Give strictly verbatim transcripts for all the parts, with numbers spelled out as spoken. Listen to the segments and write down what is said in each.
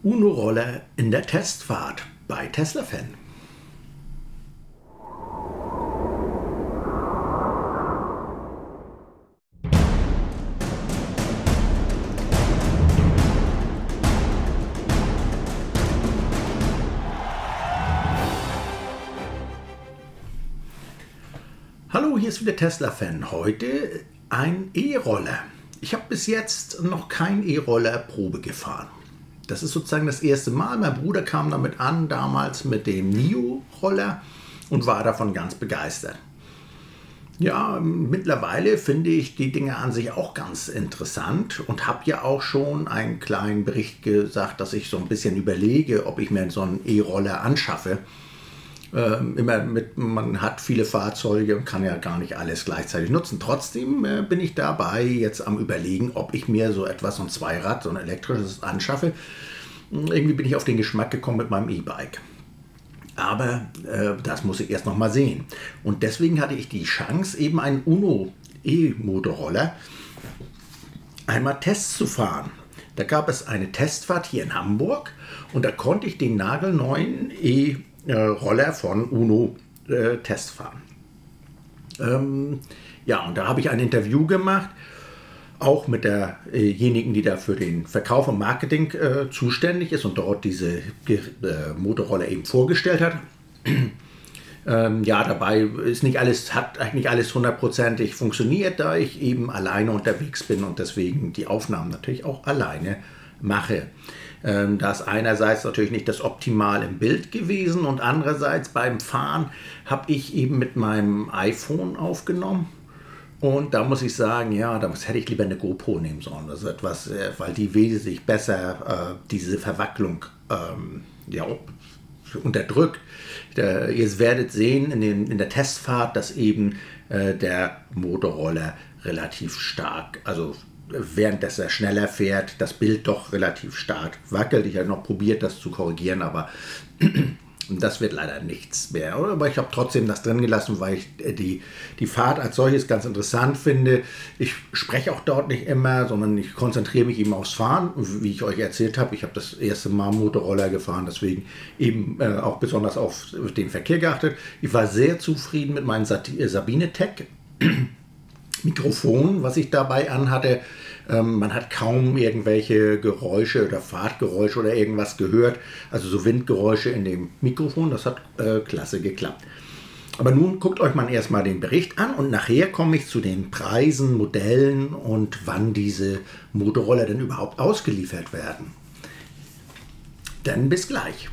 UNO-Roller in der Testfahrt bei Tesla-Fan. Hallo, hier ist wieder Tesla-Fan. Heute ein E-Roller. Ich habe bis jetzt noch kein E-Roller Probe gefahren. Das ist sozusagen das erste Mal. Mein Bruder kam damit an, damals mit dem NIO-Roller und war davon ganz begeistert. Ja, mittlerweile finde ich die Dinge an sich auch ganz interessant und habe ja auch schon einen kleinen Bericht gesagt, dass ich so ein bisschen überlege, ob ich mir so einen E-Roller anschaffe. Ähm, immer mit, man hat viele Fahrzeuge und kann ja gar nicht alles gleichzeitig nutzen. Trotzdem äh, bin ich dabei jetzt am Überlegen, ob ich mir so etwas, so ein Zweirad, so ein elektrisches anschaffe. Irgendwie bin ich auf den Geschmack gekommen mit meinem E-Bike. Aber äh, das muss ich erst noch mal sehen. Und deswegen hatte ich die Chance, eben einen UNO E-Motorroller einmal Tests zu fahren. Da gab es eine Testfahrt hier in Hamburg und da konnte ich den nagelneuen E Roller von UNO äh, Test fahren. Ähm, ja, und da habe ich ein Interview gemacht, auch mit derjenigen, die da für den Verkauf und Marketing äh, zuständig ist und dort diese äh, Motorroller eben vorgestellt hat. ähm, ja, dabei ist nicht alles, hat eigentlich alles hundertprozentig funktioniert, da ich eben alleine unterwegs bin und deswegen die Aufnahmen natürlich auch alleine mache. Ähm, das ist einerseits natürlich nicht das Optimal im Bild gewesen und andererseits beim Fahren habe ich eben mit meinem iPhone aufgenommen und da muss ich sagen, ja, da hätte ich lieber eine GoPro nehmen sollen. Das ist etwas, äh, weil die wesentlich besser äh, diese Verwacklung ähm, ja, unterdrückt. Der, ihr werdet sehen in, den, in der Testfahrt, dass eben äh, der Motorroller relativ stark, also während dass er schneller fährt, das Bild doch relativ stark wackelt. Ich habe noch probiert, das zu korrigieren, aber das wird leider nichts mehr. Aber ich habe trotzdem das drin gelassen, weil ich die, die Fahrt als solches ganz interessant finde. Ich spreche auch dort nicht immer, sondern ich konzentriere mich eben aufs Fahren. Wie ich euch erzählt habe, ich habe das erste Mal Motorroller gefahren, deswegen eben äh, auch besonders auf den Verkehr geachtet. Ich war sehr zufrieden mit meinem Sabine Tech Mikrofon, was ich dabei anhatte. Ähm, man hat kaum irgendwelche Geräusche oder Fahrtgeräusche oder irgendwas gehört. Also so Windgeräusche in dem Mikrofon, das hat äh, klasse geklappt. Aber nun guckt euch mal erstmal den Bericht an und nachher komme ich zu den Preisen, Modellen und wann diese Motorroller denn überhaupt ausgeliefert werden. Dann bis gleich.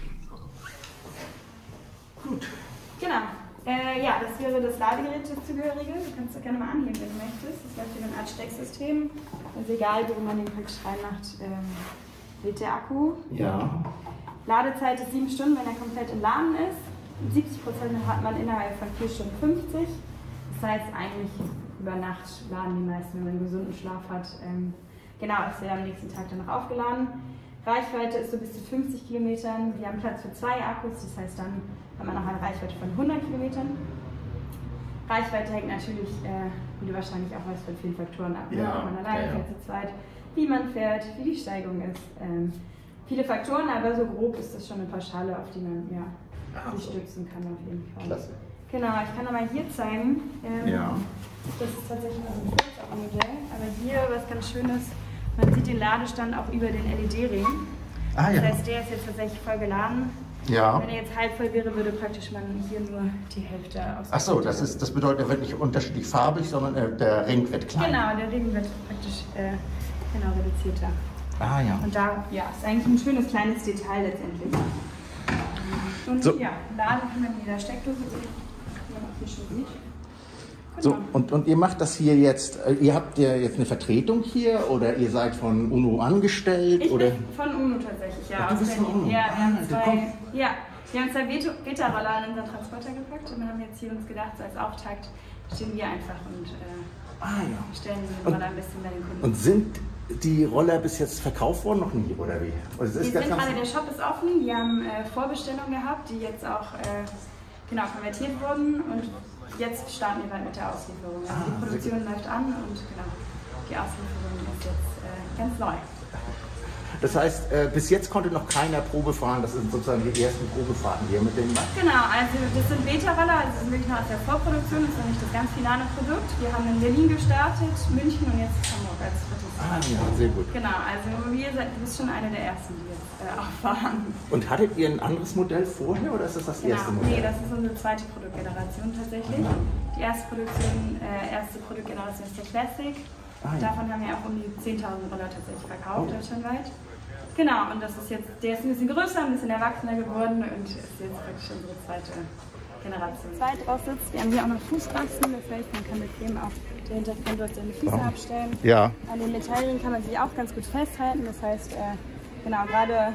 Gut. Genau. Äh, ja, das wäre das Ladegerät, das zugehörige. Du kannst das gerne mal anheben, wenn du möchtest. Das läuft über eine Art Stecksystem. Also egal, wo man den praktisch reinmacht, ähm, lädt der Akku. Ja. Ladezeit ist sieben Stunden, wenn er komplett entladen ist. siebzig Prozent hat man innerhalb von vier Stunden fünfzig. Das heißt, eigentlich über Nacht laden die meisten, wenn man einen gesunden Schlaf hat. Ähm, genau, ist ja am nächsten Tag dann noch aufgeladen. Reichweite ist so bis zu fünfzig Kilometern. Wir haben Platz für zwei Akkus, das heißt, dann hat man noch eine Reichweite von hundert Kilometern. Reichweite hängt natürlich, äh, wie du wahrscheinlich auch weißt, von vielen Faktoren ab. Ja, Ob man alleine ja, ja. fährt, zu zweit, wie man fährt, wie die Steigung ist. Ähm, viele Faktoren, aber so grob ist das schon eine Pauschale, auf die man ja, Ah, sich so. stützen kann auf jeden Fall. Klasse. Genau, ich kann nochmal hier zeigen. Ähm, Ja. Das ist tatsächlich noch ein Kurzabmodell, aber hier was ganz Schönes, man sieht den Ladestand auch über den L E D-Ring. Ah, ja. Das heißt, der ist jetzt tatsächlich voll geladen. Ja. Wenn er jetzt halb voll wäre, würde praktisch man hier nur die Hälfte aus. Ach so, das, ist, das bedeutet, er wird nicht unterschiedlich farbig, sondern äh, der Ring wird kleiner. Genau, der Ring wird praktisch äh, genau reduzierter. Ah ja. Und da ja, ist eigentlich ein schönes kleines Detail letztendlich. Und So. ja, laden kann man in jeder Steckdose, die man auch hier schon sieht. So, Genau. und, und ihr macht das hier jetzt, äh, ihr habt ja jetzt eine Vertretung hier oder ihr seid von UNO angestellt? Ich oder? bin von UNO tatsächlich, ja. Ach, du aus bist von Berlin. UNO? Ja, wir Ah, haben du zwei, kommst- ja, wir haben zwei Veto- Beta-Roller in unseren Transporter gepackt und haben jetzt hier uns gedacht, so als Auftakt stehen wir einfach und äh, Ah ja. stellen den Und- Roller ein bisschen bei den Kunden. Und sind die Roller bis jetzt verkauft worden? Noch nie, oder wie? Also es Wir ist ganz, sind ganz gerade, der Shop ist offen, wir haben äh, Vorbestellungen gehabt, die jetzt auch äh, genau konvertiert wurden und jetzt starten wir bald mit der Auslieferung. Also Ah, die Produktion läuft an und genau, die Auslieferung ist jetzt äh, ganz neu. Das heißt, äh, bis jetzt konnte noch keiner Probe fahren. Das sind sozusagen die ersten Probefahrten hier mit dem. Genau, also das sind Beta-Roller, also das ist wirklich noch aus der Vorproduktion, das ist noch nicht das ganz finale Produkt. Wir haben in Berlin gestartet, München und jetzt Hamburg als drittes. Ah ja, sehr gut. Genau, also wir sind, du bist schon eine der ersten, die jetzt äh, auch fahren. Und hattet ihr ein anderes Modell vorher oder ist das das Genau, erste Modell? nee, das ist unsere zweite Produktgeneration tatsächlich. Die erste Produktion, äh, erste Produktgeneration ist der Classic. Ah, ja. Davon haben wir auch um die zehntausend Roller tatsächlich verkauft, oh. deutschlandweit. Genau, und das ist jetzt, der ist ein bisschen größer, ein bisschen erwachsener geworden und ist jetzt praktisch unsere zweite Generation. Zwei drauf sitzt, wir haben hier auch noch Fußrasten, das heißt, man kann bequem auch der Hintergrund dort seine Füße oh. abstellen. Ja. An den Metallringen kann man sich auch ganz gut festhalten, das heißt, äh, genau, gerade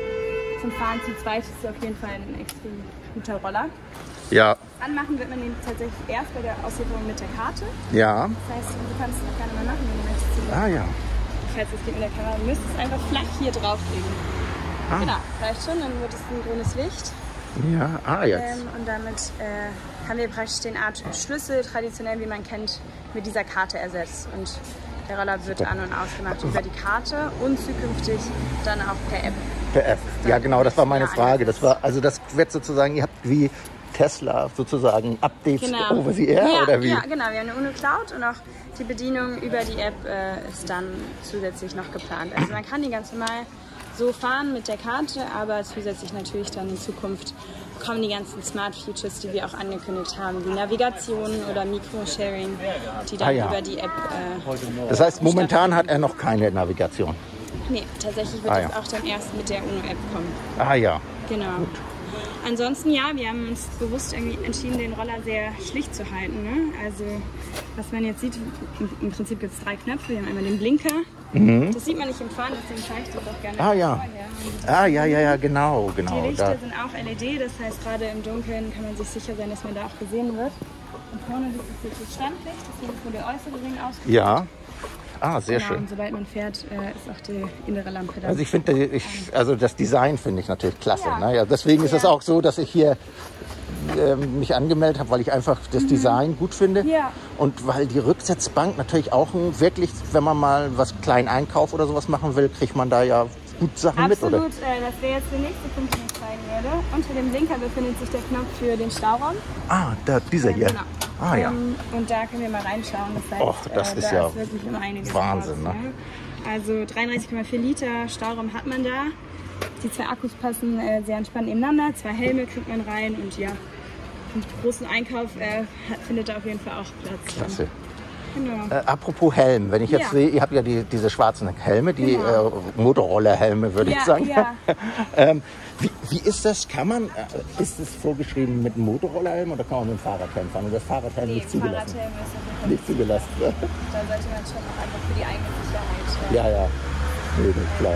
zum Fahren zu zweit ist es auf jeden Fall ein extrem guter Roller. Ja. Anmachen wird man den tatsächlich erst bei der Auslieferung mit der Karte. Ja. Das heißt, du kannst es auch gerne mal machen, wenn du möchtest. Ah ja. Falls es geht mit der Kamera, du müsstest einfach flach hier drauflegen. Ah. Genau, reicht schon, dann wird es ein grünes Licht. Ja, ah jetzt. Ähm, und damit äh, haben wir praktisch den Art Schlüssel, traditionell wie man kennt, mit dieser Karte ersetzt. Und der Roller wird an- und ausgemacht über die Karte und zukünftig dann auch per App. Per App, ja genau, das war meine Frage. Das war, also das wird sozusagen, ihr habt wie Tesla sozusagen Updates genau. over the air ja, oder wie? Ja, genau, wir haben eine UNO Cloud und auch die Bedienung über die App äh, ist dann zusätzlich noch geplant. Also man kann die ganz normal so fahren mit der Karte, aber zusätzlich natürlich dann in Zukunft kommen die ganzen Smart Features, die wir auch angekündigt haben, wie Navigation oder Microsharing, die dann ah, ja. über die App äh, Das heißt, momentan hat er noch keine Navigation? Nee, tatsächlich wird ah, das ja. auch dann erst mit der UNO-App kommen. Ah ja. Genau. Gut. Ansonsten ja, wir haben uns bewusst irgendwie entschieden, den Roller sehr schlicht zu halten. Ne? Also was man jetzt sieht, im Prinzip gibt es drei Knöpfe. Wir haben einmal den Blinker. Mhm. Das sieht man nicht im Fahren, deswegen zeige ich das auch gerne ah, ja. vorher. Ah ja, ja, ja, genau, genau. Die Lichter da. sind auch L E D, das heißt gerade im Dunkeln kann man sich sicher sein, dass man da auch gesehen wird. Und vorne ist es jetzt das Standlicht, das ist nur der äußere Ring ausgeführt. Ja. Ah, sehr genau, schön. Und sobald man fährt, äh, ist auch die innere Lampe da. Also ich finde, ich, also das Design finde ich natürlich klasse. Ja. Ne? Ja, deswegen ist es ja. auch so, dass ich hier äh, mich angemeldet habe, weil ich einfach das mhm. Design gut finde. Ja. Und weil die Rücksitzbank natürlich auch ein, wirklich, wenn man mal was kleinen Einkauf oder sowas machen will, kriegt man da ja gut Sachen Absolut, mit, oder? Absolut, äh, das wäre jetzt der nächste Punkt, den ich zeigen würde. Unter dem Blinker befindet sich der Knopf für den Stauraum. Ah, da, dieser hier. Genau. Ah, ja. Ähm, und da können wir mal reinschauen. Das heißt, Och, das äh, ist da ja ist wirklich um einiges Wahnsinn. raus, Ne? Also dreiunddreißig Komma vier Liter Stauraum hat man da. Die zwei Akkus passen äh, sehr entspannt nebeneinander. Zwei Helme kriegt man rein und ja, einen großen Einkauf äh, hat, findet da auf jeden Fall auch Platz. Klasse. Genau. Äh, apropos Helm, wenn ich jetzt ja. sehe, ihr habt ja die, diese schwarzen Helme, die genau. äh, Motorroller-Helme, würde ja, ich sagen. Ja. ähm, wie, wie ist das? Kann man, äh, ist es vorgeschrieben mit einem Motorrollerhelm oder kann man mit dem Fahrradhelm fahren? Oder das Fahrradhelm nee, nicht zugelassen? Fahrradhelm ist nicht zugelassen. Ne? Da sollte man schon auch einfach für die eigene Sicherheit. Ja, ja, nee, nee, klar.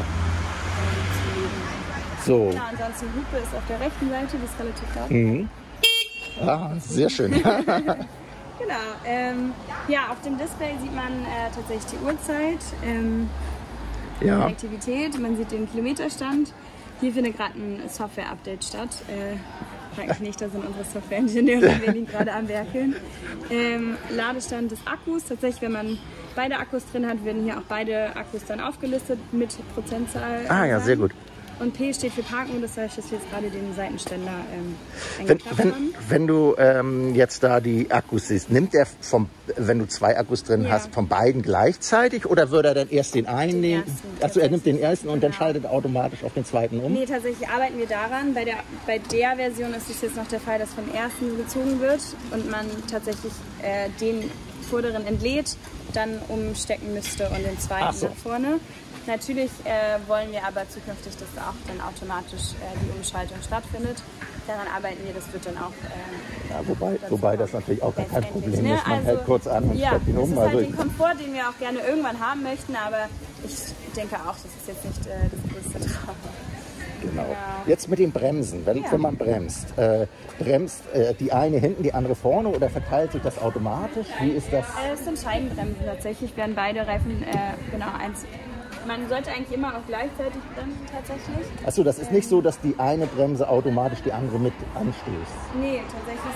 So. Genau, ansonsten Hupe ist auf der rechten Seite, die ist relativ laut. Mhm. Ah, sehr schön. Genau. Ähm, ja, auf dem Display sieht man äh, tatsächlich die Uhrzeit, ähm, ja. die Aktivität, man sieht den Kilometerstand. Hier findet gerade ein Software-Update statt. Äh, frag mich nicht, da sind unsere Software-Ingenieure in Berlin gerade am Werkeln. Ähm, Ladestand des Akkus. Tatsächlich, wenn man beide Akkus drin hat, werden hier auch beide Akkus dann aufgelistet mit Prozentzahl. Ah ja, sehr gut. Und P steht für Parken, das heißt, dass wir jetzt gerade den Seitenständer ähm, wenn, wenn, haben. wenn du ähm, jetzt da die Akkus siehst, nimmt er, vom, wenn du zwei Akkus drin ja. hast, von beiden gleichzeitig oder würde er dann erst den einen nehmen? Achso, er nimmt den ersten und genau. dann schaltet er automatisch auf den zweiten um? Nee, tatsächlich arbeiten wir daran. Bei der, bei der Version ist es jetzt noch der Fall, dass vom ersten gezogen wird und man tatsächlich äh, den vorderen entlädt, dann umstecken müsste und den zweiten so. nach vorne. Natürlich äh, wollen wir aber zukünftig, dass auch dann automatisch äh, die Umschaltung stattfindet. Daran arbeiten wir, das wird dann auch... Äh, ja, wobei, wobei das natürlich auch gar kein Problem ne? ist. Man also, hält kurz an und ja, stellt ihn um. Das ist also halt den Komfort, den wir auch gerne irgendwann haben möchten, aber ich denke auch, das ist jetzt nicht äh, das größte Traum. Genau. Ja. Jetzt mit den Bremsen, wenn, ja. wenn man bremst, äh, bremst äh, die eine hinten, die andere vorne oder verteilt sich das automatisch? Wie ist das? Äh, es sind Scheibenbremsen tatsächlich, werden beide Reifen äh, genau eins. Man sollte eigentlich immer auch gleichzeitig bremsen tatsächlich. Achso, das ist nicht so, dass die eine Bremse automatisch die andere mit anstößt? Nee, tatsächlich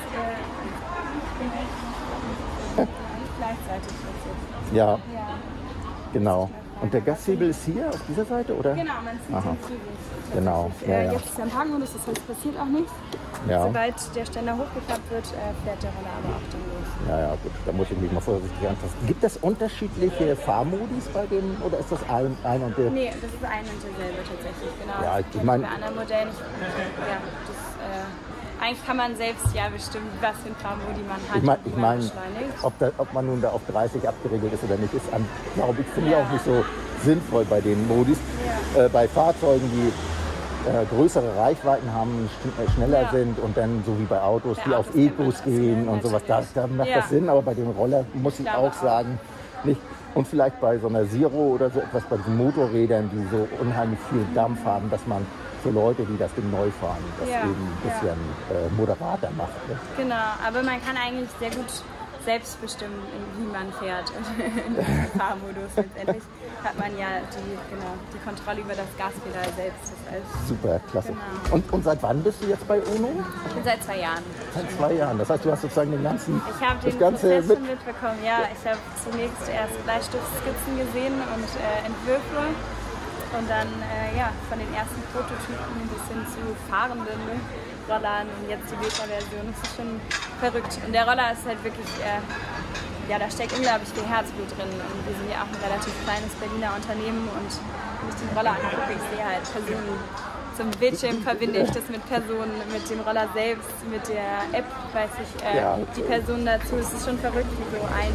äh, nicht gleichzeitig. Ja, ja, genau. Und der Gashebel ist hier auf dieser Seite, oder? Genau, man zieht Aha. den Flügel. Genau, Äh, ja, ja. Jetzt ist er im Parkmodus, das heißt, passiert auch nichts. Ja. Sobald der Ständer hochgeklappt wird, äh, fährt der Roller aber auch dann los. Ja, ja, gut, da muss ich mich mal vorsichtig anfassen. Gibt es unterschiedliche Fahrmodis bei dem, oder ist das ein, ein und der? Nee, das ist ein und derselbe tatsächlich, genau. Ja, Das ich kennt mein- bei anderen Modellen. Ja, das, äh, eigentlich kann man selbst ja bestimmen, was für ein Fahrmodi man hat. Ich meine, wie ich man mein, beschleunigt. ob, da, ob man nun da auf dreißig abgeregelt ist oder nicht, ist, glaube ich, finde ich Ja. auch nicht so sinnvoll bei den Modis. Ja. Äh, bei Fahrzeugen, die äh, größere Reichweiten haben, sch- äh, schneller Ja. sind und dann so wie bei Autos, Bei die Autos auf kennt man Ecos das, gehen ja, und sowas, da, natürlich. da macht Ja. das Sinn, aber bei dem Roller muss ich glaube auch auch. sagen, nicht. Und vielleicht bei so einer Zero oder so etwas, bei diesen Motorrädern, die so unheimlich viel Dampf haben, dass man für Leute, die das Ding neu fahren, das Ja, eben ein ja. bisschen äh, moderater macht. Ne? Genau, aber man kann eigentlich sehr gut selbst bestimmen, wie man fährt. Und in diesem Fahrmodus letztendlich hat man ja die, genau, die Kontrolle über das Gaspedal selbst. Das heißt, Super, klasse. Genau. Und, und seit wann bist du jetzt bei UNO? ich bin seit zwei Jahren. Seit zwei Jahren. Das heißt, du hast sozusagen den ganzen, Ich habe das den ganze Prozess mit. schon mitbekommen. Ja, ich habe zunächst erst Bleistiftskizzen gesehen und äh, Entwürfe. Und dann äh, ja, von den ersten Prototypen bis hin zu fahrenden Rollern und jetzt die Beta-Version. Das ist schon verrückt. Und der Roller ist halt wirklich, äh, ja, da steckt unglaublich viel Herzblut drin. Und wir sind ja auch ein relativ kleines Berliner Unternehmen. Und wenn ich den Roller angucke, ich sehe halt Personen. Zum Bildschirm verbinde ich das mit Personen, mit dem Roller selbst, mit der App, weiß ich, äh, Ja. die Personen dazu. Es ist schon verrückt, wie so ein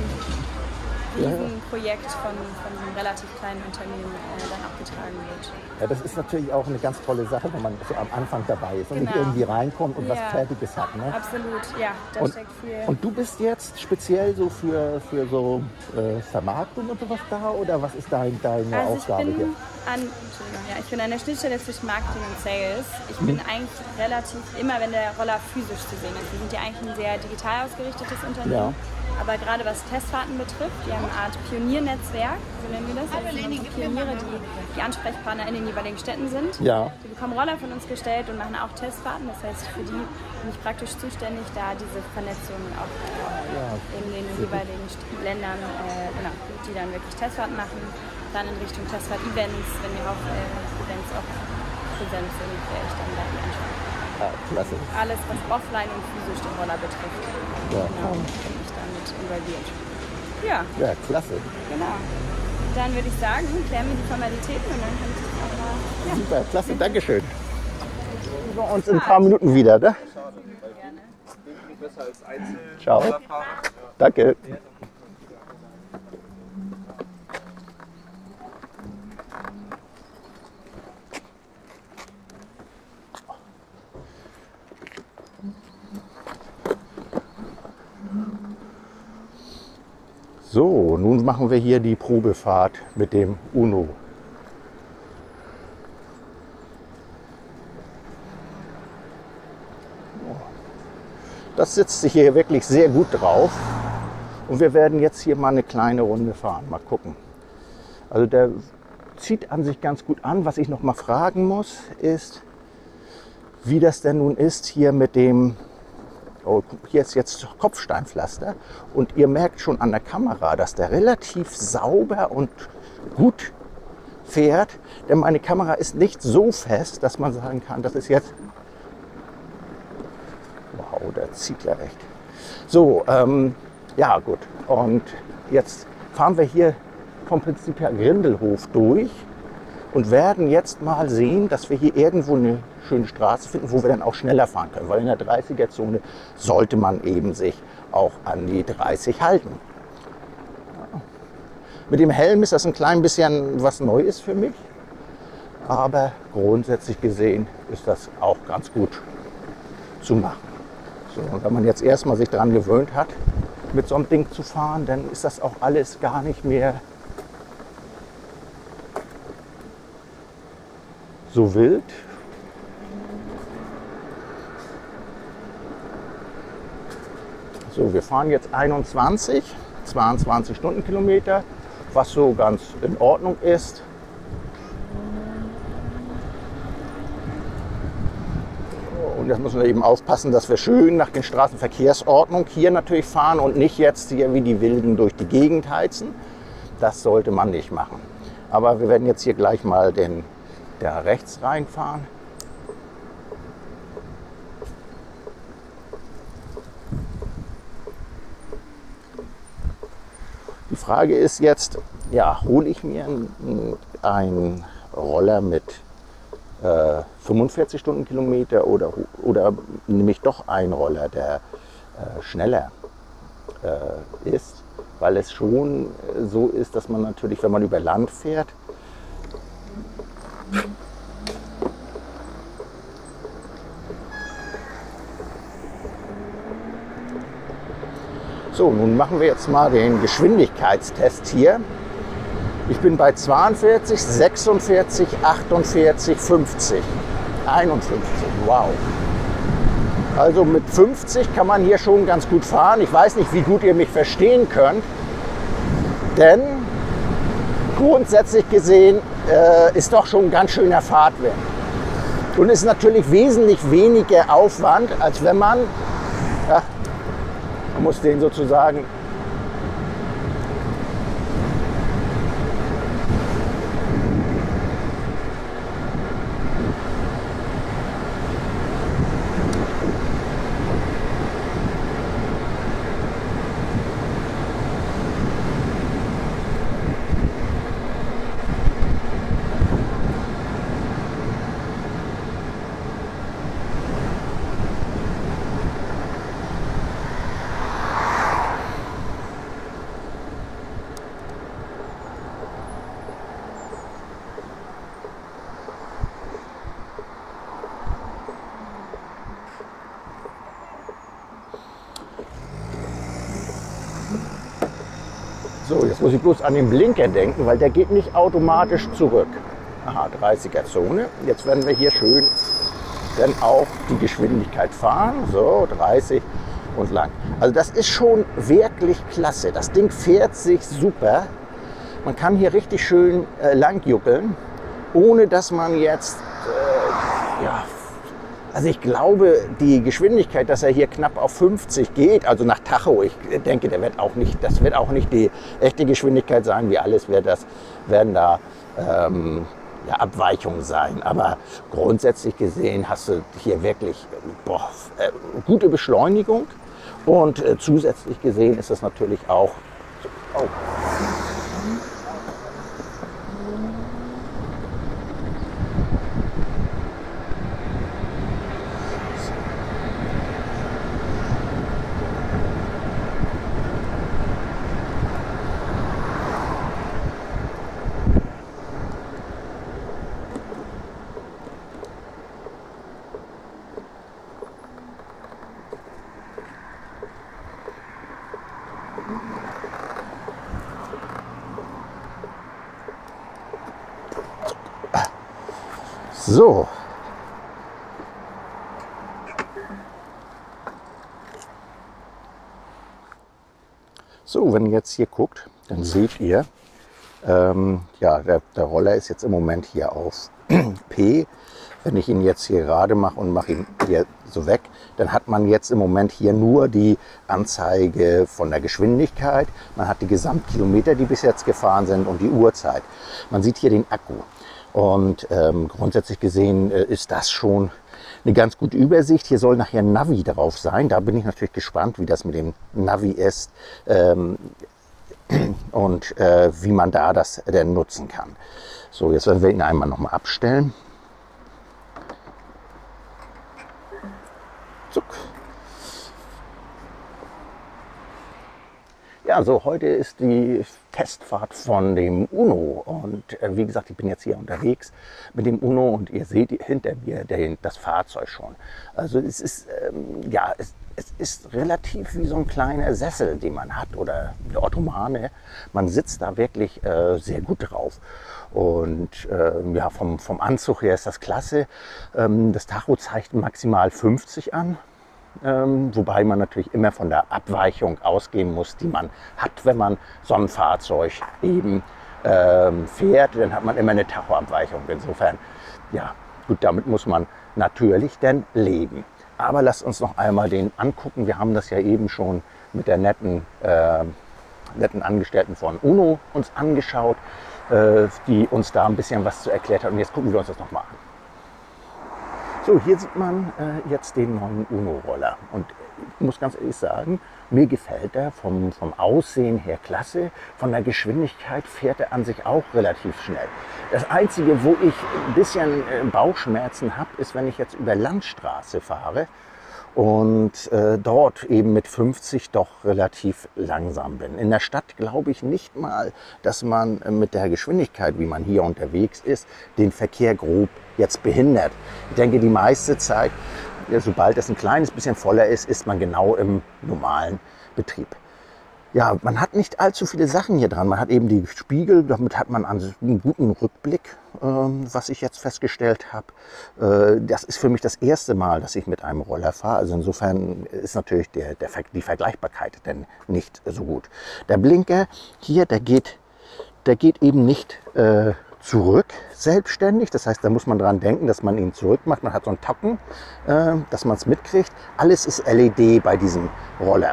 Riesenprojekt von, von einem relativ kleinen Unternehmen äh, dann abgetragen wird. Ja, das ist natürlich auch eine ganz tolle Sache, wenn man so am Anfang dabei ist und nicht Genau. irgendwie reinkommt und was Ja. Fertiges hat. Ne? Absolut, ja, da Und, steckt viel. und du bist jetzt speziell so für, für so äh, Vermarktung und sowas da, oder was ist dein, deine Also ich Aufgabe bin, hier? an, Entschuldigung, ja, ich bin an der Schnittstelle zwischen Marketing und Sales. Ich Mhm. bin eigentlich relativ immer, wenn der Roller physisch zu sehen ist. Wir sind ja eigentlich ein sehr digital ausgerichtetes Unternehmen. Aber gerade was Testfahrten betrifft, wir haben eine Art Pioniernetzwerk, so nennen wir das. Das sind unsere Pioniere, die die Ansprechpartner in den jeweiligen Städten sind. Ja. Die bekommen Roller von uns gestellt und machen auch Testfahrten. Das heißt, für die bin ich praktisch zuständig, da diese Vernetzung auch äh, in den jeweiligen St- Ländern, äh, genau, die dann wirklich Testfahrten machen. Dann in Richtung Testfahrt-Events, wenn wir auf äh, Events auch präsent sind, wäre ich dann da die Ansprechpartner. Ah, klasse. Alles, was offline und physisch den Roller betrifft, Ja. genau, bin ich damit involviert. Ja, Ja, klasse. genau. Dann würde ich sagen, klären wir die Formalitäten und dann kann ich dich auch mal... Ja, Super, klasse, Dankeschön. Wir sehen uns in ein paar Minuten wieder, ne? gerne. Besser als Einzel. Ciao. Danke. So, nun machen wir hier die Probefahrt mit dem UNO. Das sitzt sich hier wirklich sehr gut drauf. Und wir werden jetzt hier mal eine kleine Runde fahren. Mal gucken. Also der zieht an sich ganz gut an. Was ich noch mal fragen muss, ist, wie das denn nun ist hier mit dem, oh, hier ist jetzt Kopfsteinpflaster. Und ihr merkt schon an der Kamera, dass der relativ sauber und gut fährt. Denn meine Kamera ist nicht so fest, dass man sagen kann, das ist jetzt... Wow, der zieht ja echt. So, ähm, ja gut. Und jetzt fahren wir hier vom Prinzip her Grindelhof durch und werden jetzt mal sehen, dass wir hier irgendwo eine schöne Straße finden, wo wir dann auch schneller fahren können. Weil in der dreißiger-Zone sollte man eben sich auch an die dreißig halten. Ja. Mit dem Helm ist das ein klein bisschen was Neues für mich. Aber grundsätzlich gesehen ist das auch ganz gut zu machen. So, und wenn man jetzt erstmal sich daran gewöhnt hat, mit so einem Ding zu fahren, dann ist das auch alles gar nicht mehr so wild. So, wir fahren jetzt einundzwanzig, zweiundzwanzig Stundenkilometer, was so ganz in Ordnung ist. Und jetzt müssen wir eben aufpassen, dass wir schön nach den Straßenverkehrsordnung hier natürlich fahren und nicht jetzt hier wie die Wilden durch die Gegend heizen. Das sollte man nicht machen. Aber wir werden jetzt hier gleich mal den, da rechts reinfahren. Die Frage ist jetzt, ja, hole ich mir einen Roller mit äh, fünfundvierzig Stundenkilometer oder, oder nehme ich doch einen Roller, der äh, schneller äh, ist, weil es schon so ist, dass man natürlich, wenn man über Land fährt, so, nun machen wir jetzt mal den Geschwindigkeitstest hier. Ich bin bei zweiundvierzig, sechsundvierzig, achtundvierzig, fünfzig, einundfünfzig, wow. Also mit fünfzig kann man hier schon ganz gut fahren. Ich weiß nicht, wie gut ihr mich verstehen könnt, denn grundsätzlich gesehen äh, ist doch schon ein ganz schöner Fahrtwind. Und ist natürlich wesentlich weniger Aufwand, als wenn man, ja, man muss den sozusagen so, jetzt muss ich bloß an den Blinker denken, weil der geht nicht automatisch zurück. Aha, dreißiger Zone. Jetzt werden wir hier schön dann auch die Geschwindigkeit fahren. So, dreißig und lang. Also das ist schon wirklich klasse. Das Ding fährt sich super. Man kann hier richtig schön äh, lang juckeln, ohne dass man jetzt, äh, ja, also ich glaube, die Geschwindigkeit, dass er hier knapp auf fünfzig geht, also nach Tacho, ich denke, der wird auch nicht, das wird auch nicht die echte Geschwindigkeit sein, wie alles wird das, werden da ähm, ja, Abweichungen sein. Aber grundsätzlich gesehen hast du hier wirklich boah, äh, gute Beschleunigung und äh, zusätzlich gesehen ist das natürlich auch, oh, so. So, wenn ihr jetzt hier guckt, dann seht ihr, ähm, ja, der, der Roller ist jetzt im Moment hier auf P. Wenn ich ihn jetzt hier gerade mache und mache ihn hier so weg, dann hat man jetzt im Moment hier nur die Anzeige von der Geschwindigkeit. Man hat die Gesamtkilometer, die bis jetzt gefahren sind und die Uhrzeit. Man sieht hier den Akku. Und ähm, grundsätzlich gesehen äh, ist das schon eine ganz gute Übersicht. Hier soll nachher ein Navi drauf sein. Da bin ich natürlich gespannt, wie das mit dem Navi ist ähm, und äh, wie man da das denn nutzen kann. So, jetzt werden wir ihn einmal nochmal abstellen. Zuck. Ja, so heute ist die Testfahrt von dem Uno und äh, wie gesagt, ich bin jetzt hier unterwegs mit dem Uno und ihr seht hinter mir den, das Fahrzeug schon. Also es ist, ähm, ja, es, es ist relativ wie so ein kleiner Sessel, den man hat oder eine Ottomane. Man sitzt da wirklich äh, sehr gut drauf. Und äh, ja, vom, vom Anzug her ist das klasse. Ähm, das Tacho zeigt maximal fünfzig an. Ähm, wobei man natürlich immer von der Abweichung ausgehen muss, die man hat, wenn man so ein Fahrzeug eben ähm, fährt. Dann hat man immer eine Tachoabweichung. Insofern, ja, gut, damit muss man natürlich dann leben. Aber lasst uns noch einmal den angucken. Wir haben das ja eben schon mit der netten, äh, netten Angestellten von Uno uns angeschaut. äh, die uns da ein bisschen was zu erklärt hat. Und jetzt gucken wir uns das nochmal an. So, hier sieht man äh, jetzt den neuen Uno-Roller. Und ich muss ganz ehrlich sagen, mir gefällt er vom, vom Aussehen her klasse. Von der Geschwindigkeit fährt er an sich auch relativ schnell. Das Einzige, wo ich ein bisschen äh, Bauchschmerzen habe, ist, wenn ich jetzt über Landstraße fahre und äh, dort eben mit fünfzig doch relativ langsam bin. In der Stadt glaube ich nicht mal, dass man äh, mit der Geschwindigkeit, wie man hier unterwegs ist, den Verkehr grob jetzt behindert. Ich denke, die meiste Zeit, ja, sobald es ein kleines bisschen voller ist, ist man genau im normalen Betrieb. Ja, man hat nicht allzu viele Sachen hier dran. Man hat eben die Spiegel, damit hat man einen guten Rückblick, ähm, was ich jetzt festgestellt habe. Äh, das ist für mich das erste Mal, dass ich mit einem Roller fahre. Also insofern ist natürlich der, der, die Vergleichbarkeit denn nicht so gut. Der Blinker hier, der geht, der geht eben nicht äh, zurück selbstständig. Das heißt, da muss man dran denken, dass man ihn zurück macht. Man hat so einen Tacken, äh, dass man es mitkriegt. Alles ist L E D bei diesem Roller.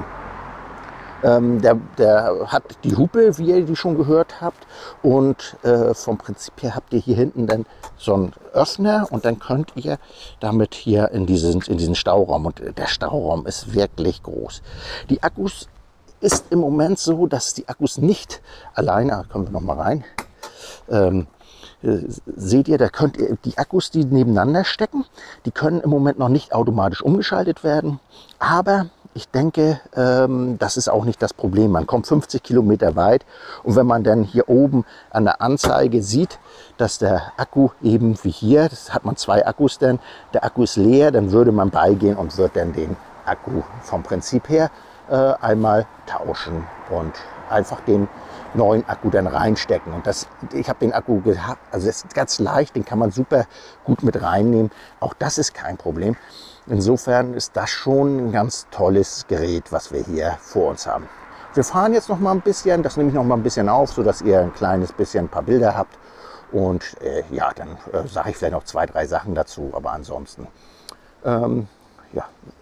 Ähm, der, der hat die Hupe, wie ihr die schon gehört habt. Und äh, vom Prinzip her habt ihr hier hinten dann so einen Öffner und dann könnt ihr damit hier in diesen, in diesen Stauraum. Und der Stauraum ist wirklich groß. Die Akkus ist im Moment so, dass die Akkus nicht alleine, kommen wir noch mal rein, Ähm, äh, seht ihr, da könnt ihr die Akkus, die nebeneinander stecken, die können im Moment noch nicht automatisch umgeschaltet werden. Aber ich denke, ähm, das ist auch nicht das Problem. Man kommt fünfzig Kilometer weit und wenn man dann hier oben an der Anzeige sieht, dass der Akku eben wie hier, das hat man zwei Akkus dann, der Akku ist leer, dann würde man beigehen und wird dann den Akku vom Prinzip her äh, einmal tauschen und einfach den neuen Akku dann reinstecken. Und das, ich habe den Akku gehabt, also das ist ganz leicht, den kann man super gut mit reinnehmen. Auch das ist kein Problem. Insofern ist das schon ein ganz tolles Gerät, was wir hier vor uns haben. Wir fahren jetzt noch mal ein bisschen, das nehme ich noch mal ein bisschen auf, sodass ihr ein kleines bisschen ein paar Bilder habt. Und äh, ja, dann äh, sage ich vielleicht noch zwei, drei Sachen dazu. Aber ansonsten ähm, ja,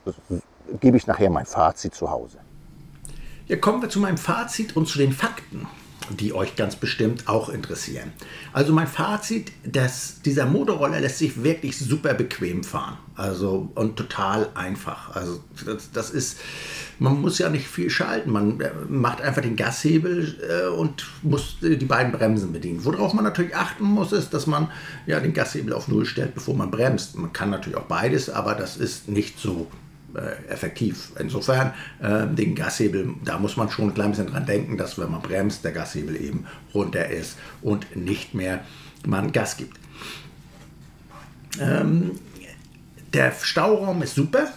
gebe ich nachher mein Fazit zu Hause. Ja, kommen wir zu meinem Fazit und zu den Fakten, die euch ganz bestimmt auch interessieren. Also mein Fazit, dass dieser Motorroller lässt sich wirklich super bequem fahren. Also und total einfach. Also das, das ist, man muss ja nicht viel schalten. Man macht einfach den Gashebel äh, und muss die beiden Bremsen bedienen. Worauf man natürlich achten muss, ist, dass man ja den Gashebel auf Null stellt, bevor man bremst. Man kann natürlich auch beides, aber das ist nicht so effektiv. Insofern äh, den Gashebel, da muss man schon ein klein bisschen dran denken, dass wenn man bremst, der Gashebel eben runter ist und nicht mehr man Gas gibt. Ähm, der Stauraum ist super.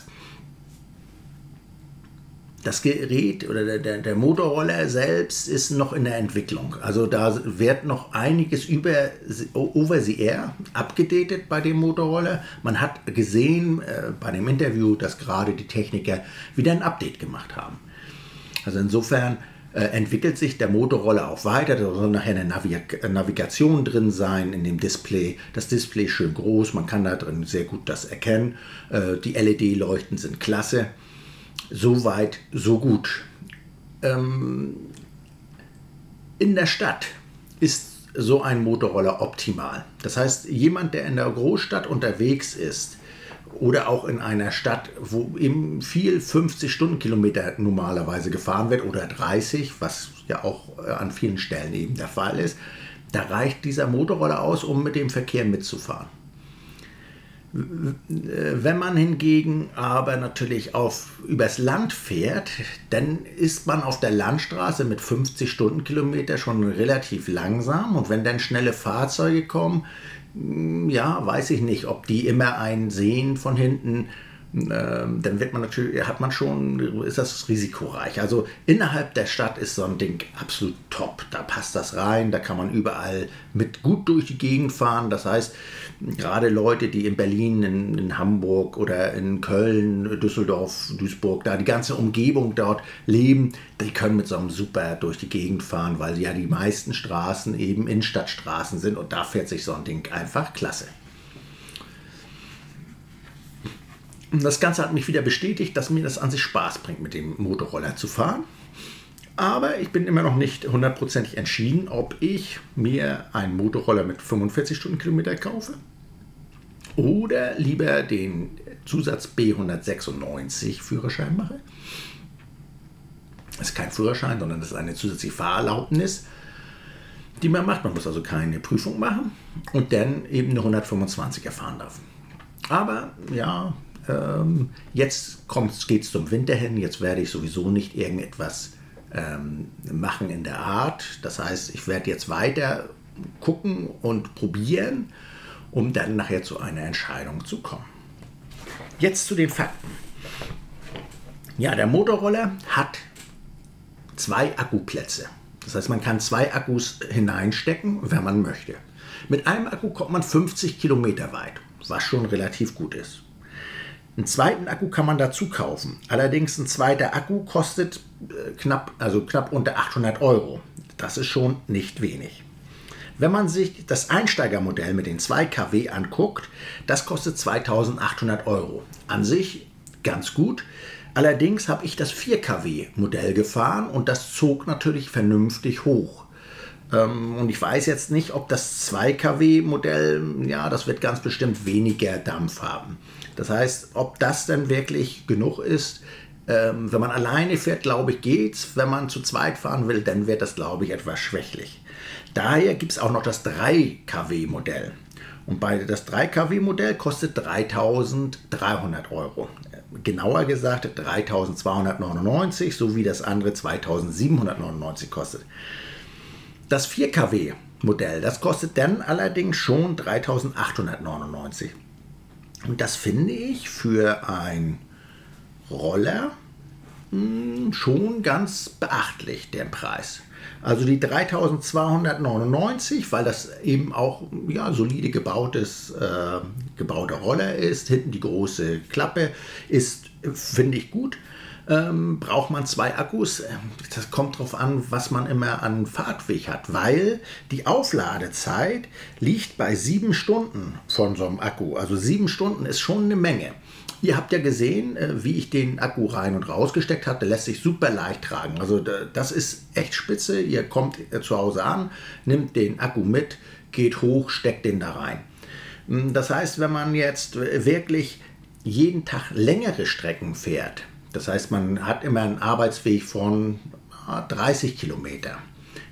Das Gerät oder der, der, der Motorroller selbst ist noch in der Entwicklung. Also da wird noch einiges über over the air abgedatet bei dem Motorroller. Man hat gesehen äh, bei dem Interview, dass gerade die Techniker wieder ein Update gemacht haben. Also insofern äh, entwickelt sich der Motorroller auch weiter. Da soll nachher eine Navig Navigation drin sein in dem Display. Das Display ist schön groß, man kann da drin sehr gut das erkennen. Äh, die L E D-Leuchten sind klasse. So weit, so gut. Ähm, in der Stadt ist so ein Motorroller optimal. Das heißt, jemand, der in der Großstadt unterwegs ist oder auch in einer Stadt, wo eben viel fünfzig Stundenkilometer normalerweise gefahren wird oder dreißig, was ja auch an vielen Stellen eben der Fall ist, da reicht dieser Motorroller aus, um mit dem Verkehr mitzufahren. Wenn man hingegen aber natürlich auf, übers Land fährt, dann ist man auf der Landstraße mit fünfzig Stundenkilometer schon relativ langsam. Und wenn dann schnelle Fahrzeuge kommen, ja, weiß ich nicht, ob die immer einen sehen von hinten. Ähm, dann wird man natürlich, hat man schon, ist das risikoreich. Also innerhalb der Stadt ist so ein Ding absolut top. Da passt das rein, da kann man überall mit gut durch die Gegend fahren. Das heißt, gerade Leute, die in Berlin, in, in Hamburg oder in Köln, Düsseldorf, Duisburg, da die ganze Umgebung dort leben, die können mit so einem super durch die Gegend fahren, weil ja die meisten Straßen eben Innenstadtstraßen sind und da fährt sich so ein Ding einfach klasse. Das Ganze hat mich wieder bestätigt, dass mir das an sich Spaß bringt, mit dem Motorroller zu fahren. Aber ich bin immer noch nicht hundertprozentig entschieden, ob ich mir einen Motorroller mit fünfundvierzig Stundenkilometer kaufe oder lieber den Zusatz B hundertsechsundneunzig Führerschein mache. Das ist kein Führerschein, sondern das ist eine zusätzliche Fahrerlaubnis, die man macht. Man muss also keine Prüfung machen und dann eben eine hundertfünfundzwanziger fahren darf. Aber ja, ähm, jetzt geht es zum Winter hin. Jetzt werde ich sowieso nicht irgendetwas ähm, machen in der Art. Das heißt, ich werde jetzt weiter gucken und probieren, um dann nachher zu einer Entscheidung zu kommen. Jetzt zu den Fakten. Ja, der Motorroller hat zwei Akkuplätze. Das heißt, man kann zwei Akkus hineinstecken, wenn man möchte. Mit einem Akku kommt man fünfzig Kilometer weit, was schon relativ gut ist. Einen zweiten Akku kann man dazu kaufen. Allerdings ein zweiter Akku kostet äh, knapp, also knapp unter achthundert Euro. Das ist schon nicht wenig. Wenn man sich das Einsteigermodell mit den zwei Kilowatt anguckt, das kostet zweitausendachthundert Euro. An sich ganz gut. Allerdings habe ich das vier Kilowatt Modell gefahren und das zog natürlich vernünftig hoch. Ähm, und ich weiß jetzt nicht, ob das zwei Kilowatt Modell, ja, das wird ganz bestimmt weniger Dampf haben. Das heißt, ob das dann wirklich genug ist, ähm, wenn man alleine fährt, glaube ich, geht's. Wenn man zu zweit fahren will, dann wird das, glaube ich, etwas schwächlich. Daher gibt es auch noch das drei Kilowatt Modell. Und bei das drei Kilowatt Modell kostet dreitausenddreihundert Euro. Genauer gesagt dreitausendzweihundertneunundneunzig, sowie das andere zweitausendsiebenhundertneunundneunzig kostet. Das vier Kilowatt Modell, das kostet dann allerdings schon dreitausendachthundertneunundneunzig. Und das finde ich für einen Roller mh, schon ganz beachtlich, den Preis. Also die dreitausendzweihundertneunundneunzig, weil das eben auch ja, solide gebautes, äh, gebauter Roller ist, hinten die große Klappe ist, finde ich gut. Ähm, braucht man zwei Akkus? Das kommt darauf an, was man immer an Fahrtweg hat, weil die Aufladezeit liegt bei sieben Stunden von so einem Akku. Also sieben Stunden ist schon eine Menge. Ihr habt ja gesehen, wie ich den Akku rein und raus gesteckt habe. Der lässt sich super leicht tragen. Also das ist echt spitze. Ihr kommt zu Hause an, nimmt den Akku mit, geht hoch, steckt den da rein. Das heißt, wenn man jetzt wirklich jeden Tag längere Strecken fährt, das heißt, man hat immer einen Arbeitsweg von dreißig Kilometer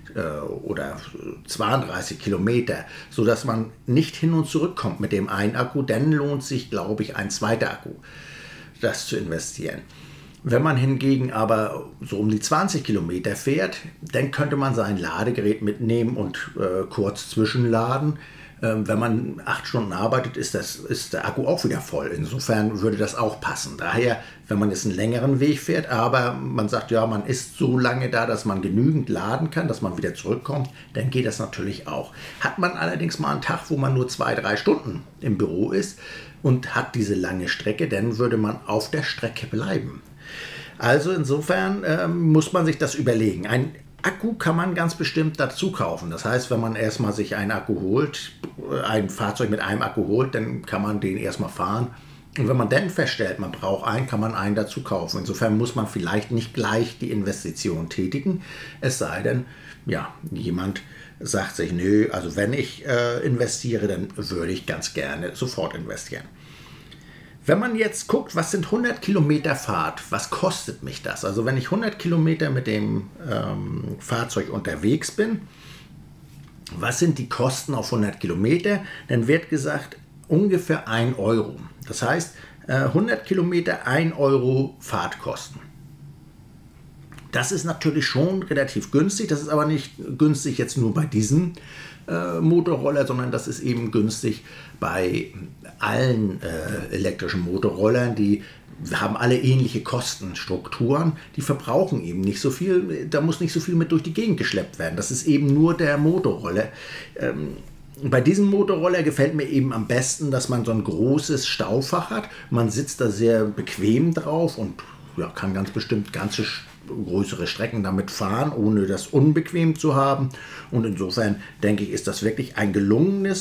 oder zweiunddreißig Kilometer, sodass man nicht hin und zurück kommt mit dem einen Akku, dann lohnt sich, glaube ich, ein zweiter Akku, das zu investieren. Wenn man hingegen aber so um die zwanzig Kilometer fährt, dann könnte man sein Ladegerät mitnehmen und äh, kurz zwischenladen. Ähm, wenn man acht Stunden arbeitet, ist, das, ist der Akku auch wieder voll. Insofern würde das auch passen. Daher, wenn man jetzt einen längeren Weg fährt, aber man sagt, ja, man ist so lange da, dass man genügend laden kann, dass man wieder zurückkommt, dann geht das natürlich auch. Hat man allerdings mal einen Tag, wo man nur zwei, drei Stunden im Büro ist und hat diese lange Strecke, dann würde man auf der Strecke bleiben. Also insofern ähm, muss man sich das überlegen. Ein Akku kann man ganz bestimmt dazu kaufen. Das heißt, wenn man erstmal sich einen Akku holt, ein Fahrzeug mit einem Akku holt, dann kann man den erstmal fahren. Und wenn man dann feststellt, man braucht einen, kann man einen dazu kaufen. Insofern muss man vielleicht nicht gleich die Investition tätigen. Es sei denn, ja, jemand sagt sich, nö, also wenn ich äh, investiere, dann würde ich ganz gerne sofort investieren. Wenn man jetzt guckt, was sind hundert Kilometer Fahrt, was kostet mich das? Also wenn ich hundert Kilometer mit dem ähm, Fahrzeug unterwegs bin, was sind die Kosten auf hundert Kilometer? Dann wird gesagt, ungefähr ein Euro. Das heißt, äh, hundert Kilometer ein Euro Fahrtkosten. Das ist natürlich schon relativ günstig, das ist aber nicht günstig jetzt nur bei diesem äh, Motorroller, sondern das ist eben günstig bei allen äh, elektrischen Motorrollern, die haben alle ähnliche Kostenstrukturen, die verbrauchen eben nicht so viel, da muss nicht so viel mit durch die Gegend geschleppt werden, das ist eben nur der Motorroller. Ähm, Bei diesem Motorroller gefällt mir eben am besten, dass man so ein großes Staufach hat. Man sitzt da sehr bequem drauf und ja, kann ganz bestimmt ganze größere Strecken damit fahren, ohne das unbequem zu haben. Und insofern denke ich, ist das wirklich ein gelungenes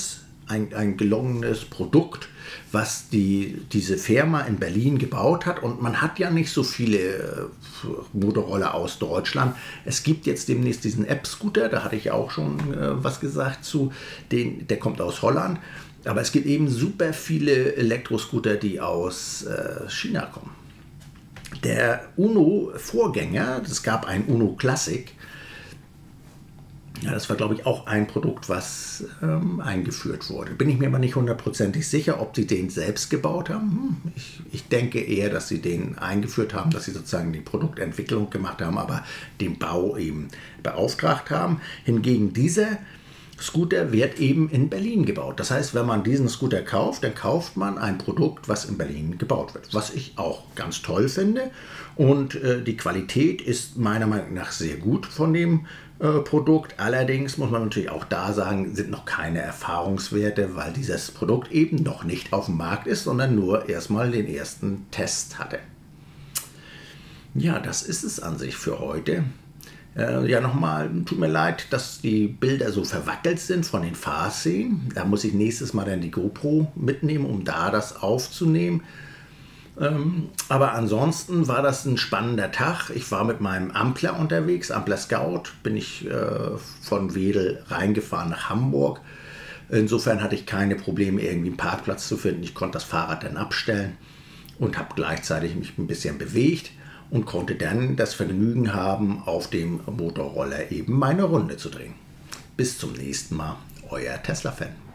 ein, ein gelungenes Produkt, was die, diese Firma in Berlin gebaut hat. Und man hat ja nicht so viele äh, Motorroller aus Deutschland. Es gibt jetzt demnächst diesen App-Scooter, da hatte ich auch schon äh, was gesagt zu, den, der kommt aus Holland. Aber es gibt eben super viele Elektroscooter, die aus äh, China kommen. Der Uno-Vorgänger, es gab ein Uno Classic, ja, das war, glaube ich, auch ein Produkt, was ähm, eingeführt wurde. Bin ich mir aber nicht hundertprozentig sicher, ob sie den selbst gebaut haben. Hm, ich, ich denke eher, dass sie den eingeführt haben, dass sie sozusagen die Produktentwicklung gemacht haben, aber den Bau eben beauftragt haben. Hingegen dieser Scooter wird eben in Berlin gebaut. Das heißt, wenn man diesen Scooter kauft, dann kauft man ein Produkt, was in Berlin gebaut wird. Was ich auch ganz toll finde. Und äh, die Qualität ist meiner Meinung nach sehr gut von dem äh, Produkt. Allerdings muss man natürlich auch da sagen, sind noch keine Erfahrungswerte, weil dieses Produkt eben noch nicht auf dem Markt ist, sondern nur erstmal den ersten Test hatte. Ja, das ist es an sich für heute. Äh, ja, nochmal, tut mir leid, dass die Bilder so verwackelt sind von den Fahrszenen. Da muss ich nächstes Mal dann die GoPro mitnehmen, um da das aufzunehmen. Ähm, aber ansonsten war das ein spannender Tag. Ich war mit meinem Ampler unterwegs, Ampler Scout, bin ich äh, von Wedel reingefahren nach Hamburg. Insofern hatte ich keine Probleme, irgendwie einen Parkplatz zu finden. Ich konnte das Fahrrad dann abstellen und habe gleichzeitig mich ein bisschen bewegt und konnte dann das Vergnügen haben, auf dem Motorroller eben meine Runde zu drehen. Bis zum nächsten Mal, euer Tesla-Fan.